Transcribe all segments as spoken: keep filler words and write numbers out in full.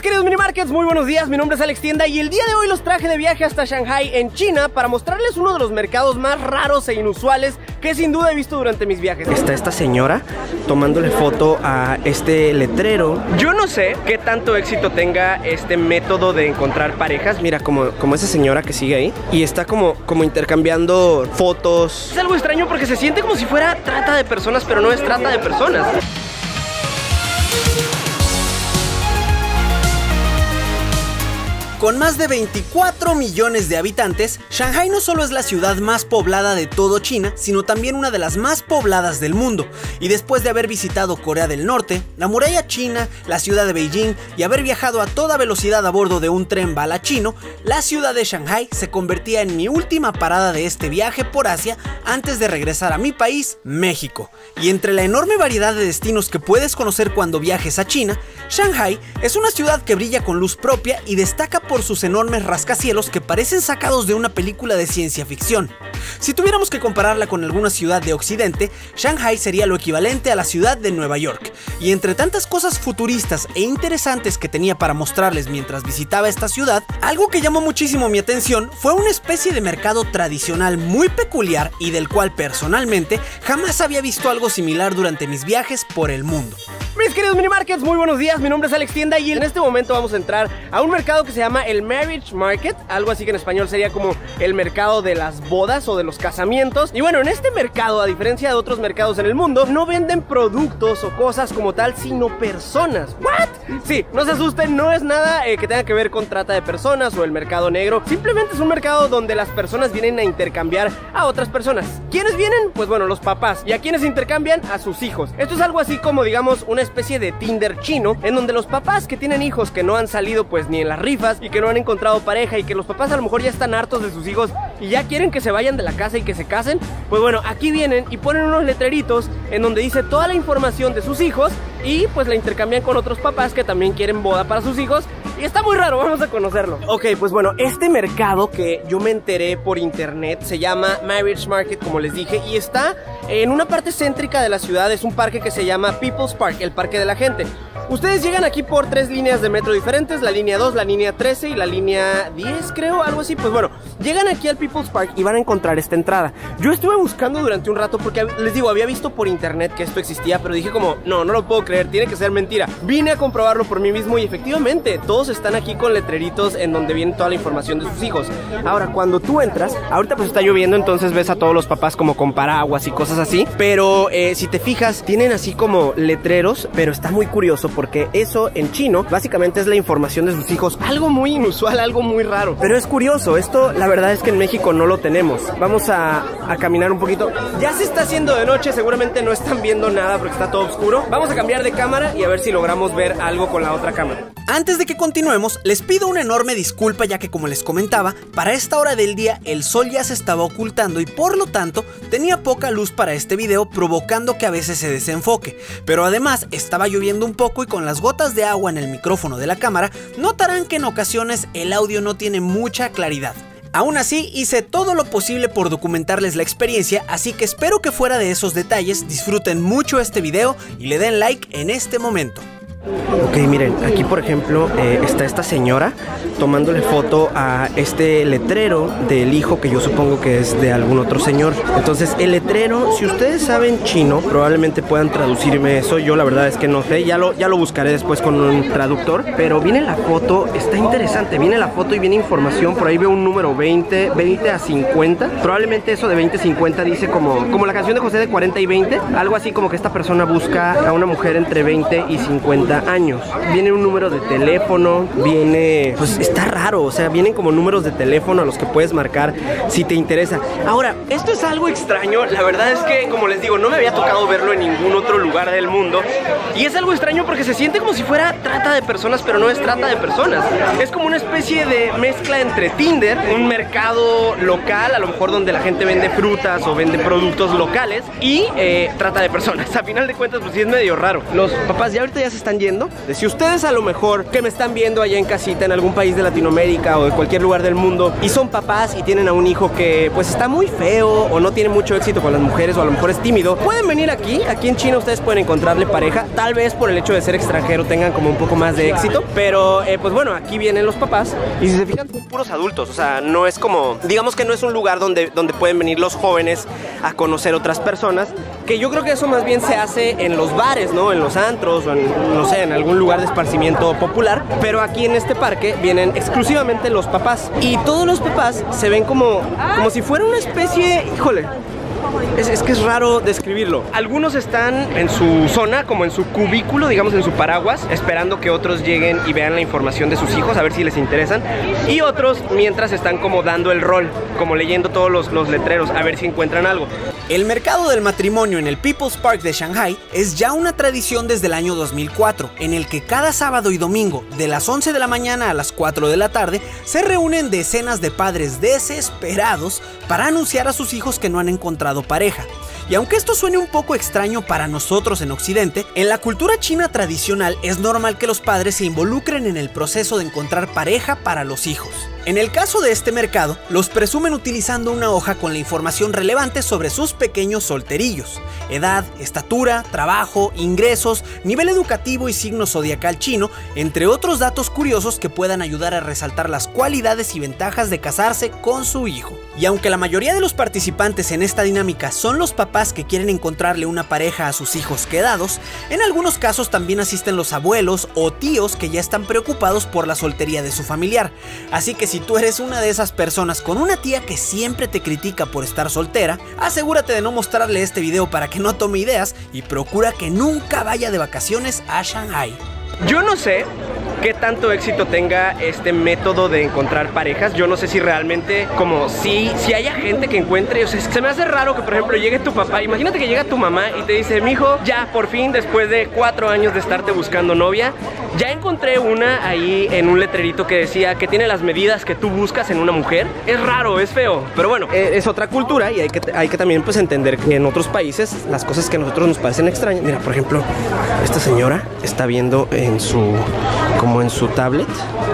queridos Mini Markets, muy buenos días, mi nombre es Alex Tienda y el día de hoy los traje de viaje hasta Shanghai en China para mostrarles uno de los mercados más raros e inusuales que sin duda he visto durante mis viajes. Está esta señora tomándole foto a este letrero. Yo no sé qué tanto éxito tenga este método de encontrar parejas. Mira como, como esa señora que sigue ahí y está como, como intercambiando fotos. Es algo extraño porque se siente como si fuera trata de personas, pero no es trata de personas. Con más de veinticuatro millones de habitantes, Shanghai no solo es la ciudad más poblada de todo China, sino también una de las más pobladas del mundo. Y después de haber visitado Corea del Norte, la muralla china, la ciudad de Beijing y haber viajado a toda velocidad a bordo de un tren bala chino, la ciudad de Shanghai se convertía en mi última parada de este viaje por Asia antes de regresar a mi país, México. Y entre la enorme variedad de destinos que puedes conocer cuando viajes a China, Shanghai es una ciudad que brilla con luz propia y destaca por sus enormes rascacielos que parecen sacados de una película de ciencia ficción. Si tuviéramos que compararla con alguna ciudad de Occidente, Shanghai sería lo equivalente a la ciudad de Nueva York. Y entre tantas cosas futuristas e interesantes que tenía para mostrarles mientras visitaba esta ciudad, algo que llamó muchísimo mi atención fue una especie de mercado tradicional muy peculiar y del cual personalmente jamás había visto algo similar durante mis viajes por el mundo. Mis queridos Mini Markets, muy buenos días, mi nombre es Alex Tienda y en este momento vamos a entrar a un mercado que se llama el Marriage Market, algo así que en español sería como el mercado de las bodas o de los casamientos. Y bueno, en este mercado, a diferencia de otros mercados en el mundo, no venden productos o cosas como tal, sino personas. ¿What? Sí, no se asusten, no es nada eh, que tenga que ver con trata de personas o el mercado negro. Simplemente es un mercado donde las personas vienen a intercambiar a otras personas. ¿Quiénes vienen? Pues bueno, los papás. ¿Y a quiénes intercambian? A sus hijos. Esto es algo así como, digamos, una especie de Tinder chino, en donde los papás que tienen hijos que no han salido pues ni en las rifas y que no han encontrado pareja y que los papás a lo mejor ya están hartos de sus hijos y ya quieren que se vayan de la casa y que se casen, pues bueno, aquí vienen y ponen unos letreritos en donde dice toda la información de sus hijos y pues la intercambian con otros papás que también quieren boda para sus hijos. Y está muy raro, vamos a conocerlo. Ok, pues bueno, este mercado que yo me enteré por internet se llama Marriage Market, como les dije, y está en una parte céntrica de la ciudad. Es un parque que se llama People's Park, el parque de la gente. Ustedes llegan aquí por tres líneas de metro diferentes, la línea dos, la línea trece y la línea diez, creo, algo así. Pues bueno, llegan aquí al People's Park y van a encontrar esta entrada. Yo estuve buscando durante un rato porque, les digo, había visto por internet que esto existía, pero dije como, no, no lo puedo creer, tiene que ser mentira. Vine a comprobarlo por mí mismo y efectivamente, todos están aquí con letreritos en donde viene toda la información de sus hijos. Ahora, cuando tú entras, ahorita pues está lloviendo, entonces ves a todos los papás como con paraguas y cosas así, pero eh, si te fijas, tienen así como letreros, pero está muy curioso porque eso en chino básicamente es la información de sus hijos, algo muy inusual, algo muy raro, pero es curioso. Esto la verdad es que en México no lo tenemos. Vamos a, a caminar un poquito. Ya se está haciendo de noche, seguramente no están viendo nada porque está todo oscuro. Vamos a cambiar de cámara y a ver si logramos ver algo con la otra cámara. Antes de que continuemos, les pido una enorme disculpa ya que, como les comentaba, para esta hora del día el sol ya se estaba ocultando y por lo tanto tenía poca luz para este video, provocando que a veces se desenfoque. Pero además estaba lloviendo un poco y con las gotas de agua en el micrófono de la cámara notarán que en ocasiones el audio no tiene mucha claridad. Aún así, hice todo lo posible por documentarles la experiencia, así que espero que fuera de esos detalles disfruten mucho este video y le den like en este momento. Ok, miren, aquí por ejemplo eh, está esta señora tomándole foto a este letrero del hijo que yo supongo que es de algún otro señor. Entonces el letrero, si ustedes saben chino, probablemente puedan traducirme eso. Yo la verdad es que no sé, ya lo, ya lo buscaré después con un traductor. Pero viene la foto, está interesante, viene la foto y viene información. Por ahí veo un número veinte, veinte a cincuenta. Probablemente eso de veinte a cincuenta dice como, como la canción de José de cuarenta y veinte. Algo así como que esta persona busca a una mujer entre veinte y cincuenta años. Viene un número de teléfono, viene, pues está raro, o sea, vienen como números de teléfono a los que puedes marcar si te interesa. Ahora, esto es algo extraño, la verdad es que, como les digo, no me había tocado verlo en ningún otro lugar del mundo. Y es algo extraño porque se siente como si fuera trata de personas, pero no es trata de personas. Es como una especie de mezcla entre Tinder, un mercado local, a lo mejor donde la gente vende frutas o vende productos locales, y eh, trata de personas. A final de cuentas, pues sí es medio raro. Los papás ya ahorita ya se están yendo. Si ustedes a lo mejor que me están viendo allá en casita en algún país de Latinoamérica o de cualquier lugar del mundo y son papás y tienen a un hijo que pues está muy feo o no tiene mucho éxito con las mujeres o a lo mejor es tímido, pueden venir aquí. Aquí en China ustedes pueden encontrarle pareja. Tal vez por el hecho de ser extranjero tengan como un poco más de éxito, pero eh, pues bueno, aquí vienen los papás y si se fijan son puros adultos. O sea, no es como, digamos que no es un lugar donde, donde pueden venir los jóvenes a conocer otras personas, que yo creo que eso más bien se hace en los bares, ¿no? En los antros o en, no sé, en algún lugar de esparcimiento popular. Pero aquí en este parque vienen exclusivamente los papás y todos los papás se ven como, como si fuera una especie, híjole, Es, es que es raro describirlo. Algunos están en su zona, como en su cubículo, digamos en su paraguas, esperando que otros lleguen y vean la información de sus hijos, a ver si les interesan. Y otros mientras están como dando el rol, como leyendo todos los, los letreros, a ver si encuentran algo. El mercado del matrimonio en el People's Park de Shanghai es ya una tradición desde el año dos mil cuatro, en el que cada sábado y domingo, de las once de la mañana a las cuatro de la tarde, se reúnen decenas de padres desesperados para anunciar a sus hijos que no han encontrado pareja. Y aunque esto suene un poco extraño para nosotros en Occidente, en la cultura china tradicional es normal que los padres se involucren en el proceso de encontrar pareja para los hijos. En el caso de este mercado, los presumen utilizando una hoja con la información relevante sobre sus pequeños solterillos: edad, estatura, trabajo, ingresos, nivel educativo y signo zodiacal chino, entre otros datos curiosos que puedan ayudar a resaltar las cualidades y ventajas de casarse con su hijo. Y aunque la mayoría de los participantes en esta dinámica son los papás que quieren encontrarle una pareja a sus hijos quedados, en algunos casos también asisten los abuelos o tíos que ya están preocupados por la soltería de su familiar. Así que si tú eres una de esas personas con una tía que siempre te critica por estar soltera, asegúrate de no mostrarle este video para que no tome ideas y procura que nunca vaya de vacaciones a Shanghai. Yo no sé qué tanto éxito tenga este método de encontrar parejas. Yo no sé si realmente, como si, si haya gente que encuentre, o sea, se me hace raro que por ejemplo llegue tu papá, imagínate que llega tu mamá y te dice: mijo, ya por fin después de cuatro años de estarte buscando novia, ya encontré una ahí en un letrerito que decía que tiene las medidas que tú buscas en una mujer. Es raro, es feo, pero bueno, es otra cultura y hay que, hay que también pues entender que en otros países las cosas que a nosotros nos parecen extrañas. Mira, por ejemplo, esta señora está viendo en su, como en su tablet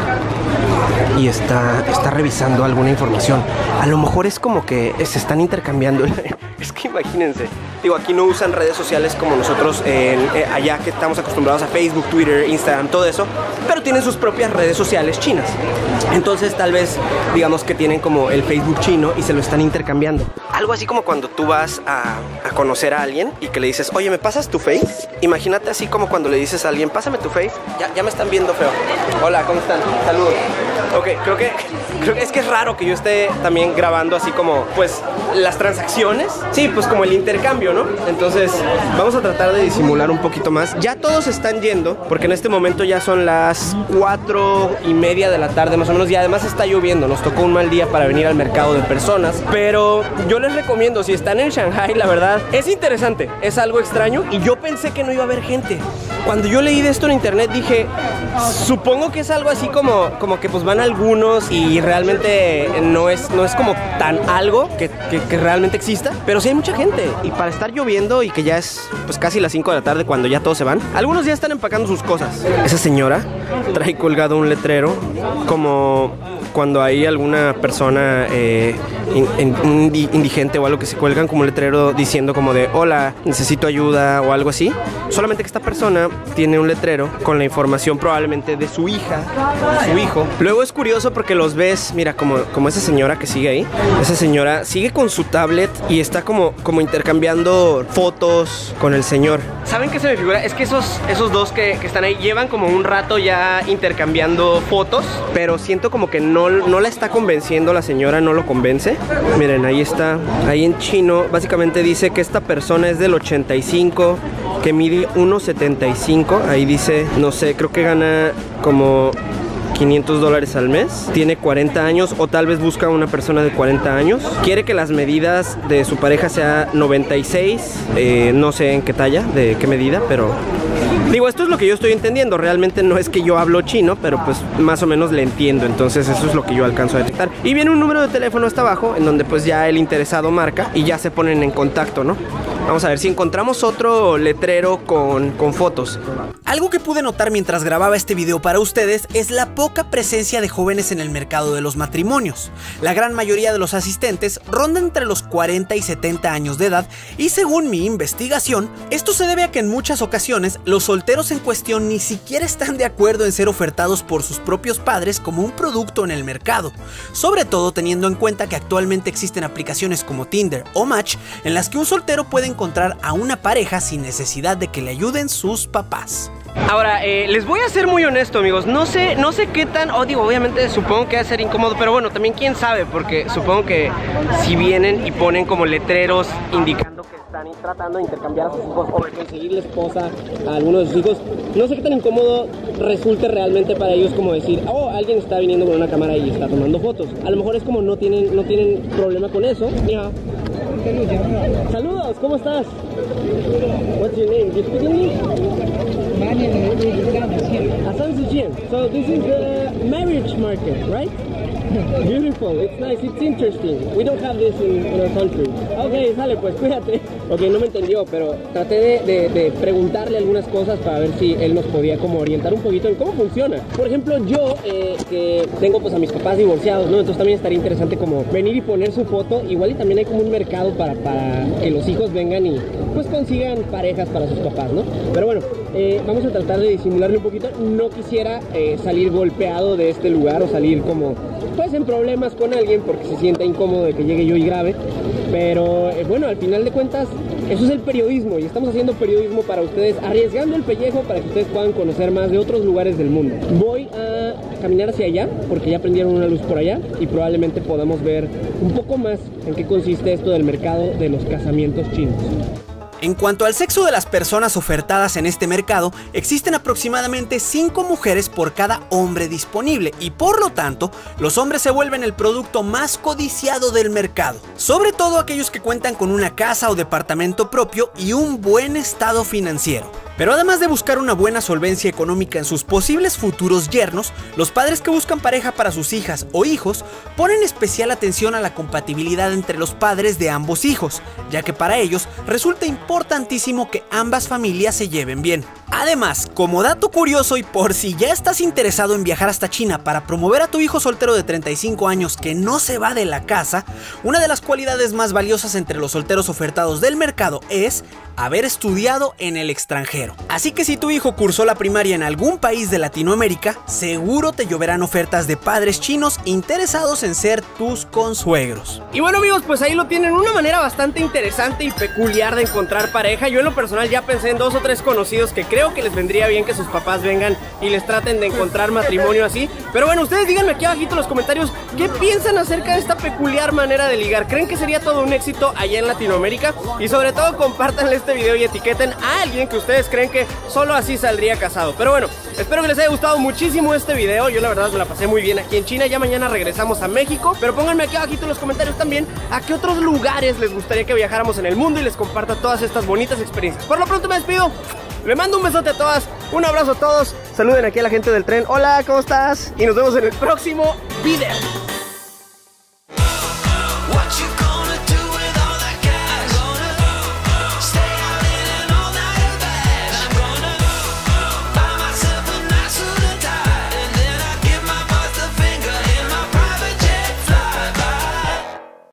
y está, está revisando alguna información. A lo mejor es como que se están intercambiando. Es que imagínense, digo, aquí no usan redes sociales como nosotros eh, eh, allá, que estamos acostumbrados a Facebook, Twitter, Instagram, todo eso, pero tienen sus propias redes sociales chinas. Entonces tal vez digamos que tienen como el Facebook chino y se lo están intercambiando. Algo así como cuando tú vas a, a conocer a alguien y que le dices: oye, ¿me pasas tu Face? Imagínate así como cuando le dices a alguien: pásame tu Face. Ya, ya me están viendo feo. Hola, ¿cómo están? Saludos. Ok, creo que, creo que es que es raro que yo esté también grabando así como pues las transacciones. Sí, pues como el intercambio, ¿no? Entonces vamos a tratar de disimular un poquito más. Ya todos están yendo, porque en este momento ya son las cuatro y media de la tarde más o menos, y además está lloviendo. Nos tocó un mal día para venir al mercado de personas, pero yo les recomiendo, si están en Shanghai, la verdad es interesante, es algo extraño y yo pensé que no iba a haber gente. Cuando yo leí de esto en internet dije: supongo que es algo así como, como que pues van algunos y realmente no es, no es como tan algo que, que, que realmente exista, pero sí hay mucha gente. Y para estar lloviendo y que ya es pues casi las cinco de la tarde cuando ya todos se van, algunos ya están empacando sus cosas. Esa señora trae colgado un letrero como cuando hay alguna persona eh, in, in, indigente o algo, que se cuelgan como un letrero diciendo como de: hola, necesito ayuda o algo así. Solamente que esta persona tiene un letrero con la información probablemente de su hija, su hijo. Luego es curioso porque los ves, mira, como, como esa señora que sigue ahí. Esa señora sigue con su tablet y está como, como intercambiando fotos con el señor. ¿Saben qué se me figura? Es que esos, esos dos que, que están ahí llevan como un rato ya intercambiando fotos, pero siento como que no, no la está convenciendo la señora, no lo convence. Miren, ahí está, ahí en chino básicamente dice que esta persona es del ochenta y cinco, que mide uno setenta y cinco. Ahí dice, no sé, creo que gana como quinientos dólares al mes, tiene cuarenta años, o tal vez busca una persona de cuarenta años. Quiere que las medidas de su pareja sea noventa y seis, eh, no sé en qué talla, de qué medida, pero digo, esto es lo que yo estoy entendiendo. Realmente no es que yo hablo chino, pero pues más o menos le entiendo. Entonces eso es lo que yo alcanzo a detectar. Y viene un número de teléfono hasta abajo, en donde pues ya el interesado marca y ya se ponen en contacto, ¿no? Vamos a ver si encontramos otro letrero con, con fotos. Algo que pude notar mientras grababa este video para ustedes es la poca presencia de jóvenes en el mercado de los matrimonios. La gran mayoría de los asistentes rondan entre los cuarenta y setenta años de edad y según mi investigación, esto se debe a que en muchas ocasiones los solteros en cuestión ni siquiera están de acuerdo en ser ofertados por sus propios padres como un producto en el mercado, sobre todo teniendo en cuenta que actualmente existen aplicaciones como Tinder o Match en las que un soltero puede encontrar a una pareja sin necesidad de que le ayuden sus papás. Ahora, eh, les voy a ser muy honesto, amigos. No sé, no sé qué tan... Oh, digo, obviamente supongo que va a ser incómodo, pero bueno, también quién sabe, porque supongo que si vienen y ponen como letreros indicando que están tratando de intercambiar a sus hijos o de conseguirle esposa a alguno de sus hijos, no sé qué tan incómodo resulte realmente para ellos como decir, oh, alguien está viniendo con una cámara y está tomando fotos. A lo mejor es como no tienen, no tienen problema con eso. Mira. Saludos, ¿cómo estás? What's your name? Do you speak English? My name is Hassan Sujian. So this is the marriage market, right? Beautiful, it's nice, it's interesting. We don't have this in, in our country. Ok, sale pues, cuídate. Ok, no me entendió, pero traté de, de, de preguntarle algunas cosas para ver si él nos podía como orientar un poquito en cómo funciona. Por ejemplo, yo eh, que tengo pues a mis papás divorciados, ¿no? Entonces también estaría interesante como venir y poner su foto. Igual y también hay como un mercado para, para que los hijos vengan y pues consigan parejas para sus papás, ¿no? Pero bueno, eh, vamos a tratar de disimularle un poquito. No quisiera eh, salir golpeado de este lugar o salir como... pues en problemas con alguien porque se sienta incómodo de que llegue yo y grabe, pero eh, bueno, al final de cuentas eso es el periodismo y estamos haciendo periodismo para ustedes, arriesgando el pellejo para que ustedes puedan conocer más de otros lugares del mundo. Voy a caminar hacia allá porque ya prendieron una luz por allá y probablemente podamos ver un poco más en qué consiste esto del mercado de los casamientos chinos. En cuanto al sexo de las personas ofertadas en este mercado, existen aproximadamente cinco mujeres por cada hombre disponible y por lo tanto, los hombres se vuelven el producto más codiciado del mercado, sobre todo aquellos que cuentan con una casa o departamento propio y un buen estado financiero. Pero además de buscar una buena solvencia económica en sus posibles futuros yernos, los padres que buscan pareja para sus hijas o hijos ponen especial atención a la compatibilidad entre los padres de ambos hijos, ya que para ellos resulta importantísimo que ambas familias se lleven bien. Además, como dato curioso y por si ya estás interesado en viajar hasta China para promover a tu hijo soltero de treinta y cinco años que no se va de la casa, una de las cualidades más valiosas entre los solteros ofertados del mercado es haber estudiado en el extranjero. Así que si tu hijo cursó la primaria en algún país de Latinoamérica, seguro te lloverán ofertas de padres chinos interesados en ser tus consuegros. Y bueno, amigos, pues ahí lo tienen, una manera bastante interesante y peculiar de encontrar pareja. Yo en lo personal ya pensé en dos o tres conocidos que creo que les vendría bien que sus papás vengan y les traten de encontrar matrimonio así. Pero bueno, ustedes díganme aquí abajito en los comentarios qué piensan acerca de esta peculiar manera de ligar. ¿Creen que sería todo un éxito allá en Latinoamérica? Y sobre todo compártanle este video y etiqueten a alguien que ustedes creen que solo así saldría casado. Pero bueno, espero que les haya gustado muchísimo este video. Yo la verdad me la pasé muy bien aquí en China. Ya mañana regresamos a México, pero pónganme aquí abajito en los comentarios también a qué otros lugares les gustaría que viajáramos en el mundo y les comparta todas estas bonitas experiencias. Por lo pronto me despido. Le mando un besote a todas, un abrazo a todos. Saluden aquí a la gente del tren. Hola, ¿cómo estás? Y nos vemos en el próximo video.